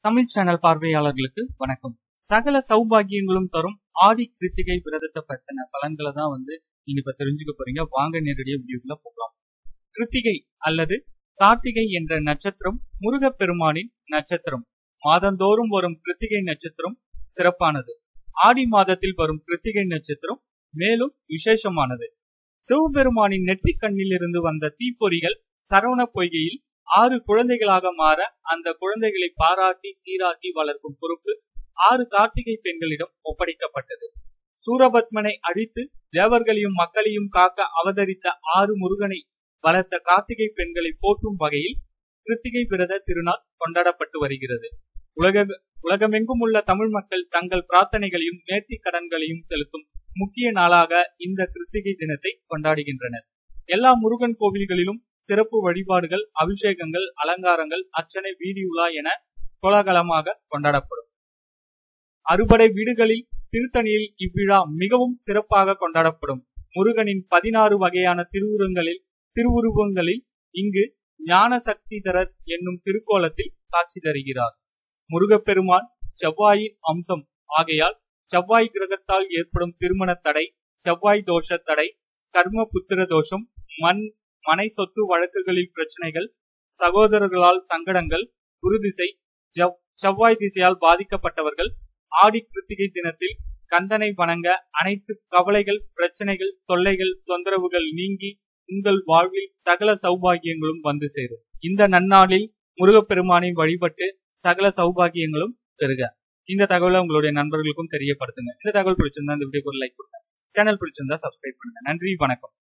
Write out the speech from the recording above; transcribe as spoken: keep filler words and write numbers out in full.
Tamil channel பார்வையாளர்களுக்கு வணக்கம். சகல சௌபாகியங்களும் தரும் ஆடி கிருத்திகை விரதத்தை பத்தின பலன்களை தான் வந்து நீங்க இப்ப தெரிஞ்சுக்க போறீங்க. வாங்க நேரடியா வீடியோக்குள்ள போகலாம். கிருத்திகை அல்லது கார்த்திகை என்ற நட்சத்திரம் முருகப்பெருமானின் நட்சத்திரம். மாதந்தோறும் வரும் கிருத்திகை நட்சத்திரம் சிறப்பானது. ஆடி மாதத்தில் வரும் கிருத்திகை நட்சத்திரம் மேலும் விசேஷமானது. சிவபெருமானின் நெற்றிக் கண்ணில் இருந்து வந்த தீப்பொறிகள் சரவண பொய்கையில் ஆறு குழந்தைகளாக மாற அந்த குழந்தைகளை பாராட்டி சீராட்டி வளர்க்கும் பொறுப்பு ஆறு கார்த்திகை பெண்களிடம் ஒப்படைக்கப்பட்டது. சூரபத்மனை அழித்து தேவர்களையும் மக்களையும் காக்க அவதரித்த ஆறு முருகனை வளர்த்த கார்த்திகை பெண்களை போற்றும் வகையில் கிருத்திகை விரத திருநாள் கொண்டாடப்பட்டு வருகிறது. உலக உலகமெங்கும் உள்ள தமிழ் மக்கள் தங்கள் பிரார்த்தனைகளையும் நேர்த்தி கடன்களையும் செலுத்தும் முக்கிய நாளாக இந்த கிருத்திகை தினத்தை கொண்டாடுகின்றனர். எல்லா முருகன் கோவில்களிலும் சிறப்பு வழிபாடுகள், அபிஷேகங்கள், அலங்காரங்கள், அர்ச்சனை, வீதி உலா என கோலாகலமாக கொண்டாடப்படும். அறுபடை வீடுகளில் திருத்தணியில் இவ்விழா மிகவும் சிறப்பாக கொண்டாடப்படும். முருகனின் பதினாறு வகையான திருவுருவங்களில் திருவுருவங்களில் இங்கு ஞான சக்திதரர் என்னும் திருக்கோலத்தில் காட்சி தருகிறார். முருகப்பெருமான் செவ்வாயின் அம்சம் ஆகையால் செவ்வாய் கிரகத்தால் ஏற்படும் திருமண தடை, செவ்வாய் தோஷ தடை, கர்ம புத்திர தோஷம், மண் மனை சொத்து வழக்குகளில் பிரச்சனைகள், சகோதரர்களால் சங்கடங்கள், குரு திசை, செவ்வாய் திசையால் பாதிக்கப்பட்டவர்கள் ஆடி கிருத்திகை தினத்தில் கந்தனை வணங்க அனைத்து கவலைகள், பிரச்சனைகள், தொல்லைகள், தொந்தரவுகள் நீங்கி உங்கள் வாழ்வில் சகல சௌபாகியங்களும் வந்து சேரும். இந்த நன்னாளில் முருகப்பெருமானை வழிபட்டு சகல சௌபாகியங்களும் பெறுக. இந்த தகவலை உங்களுடைய நண்பர்களுக்கும் தெரியப்படுத்துங்க. இந்த தகவல் பிடிச்சிருந்தா இந்த வீடியோக்கு ஒரு லைக் கொடுங்க. சேனல் பிடிச்சிருந்தா சப்ஸ்கிரைப் பண்ணுங்க. நன்றி, வணக்கம்.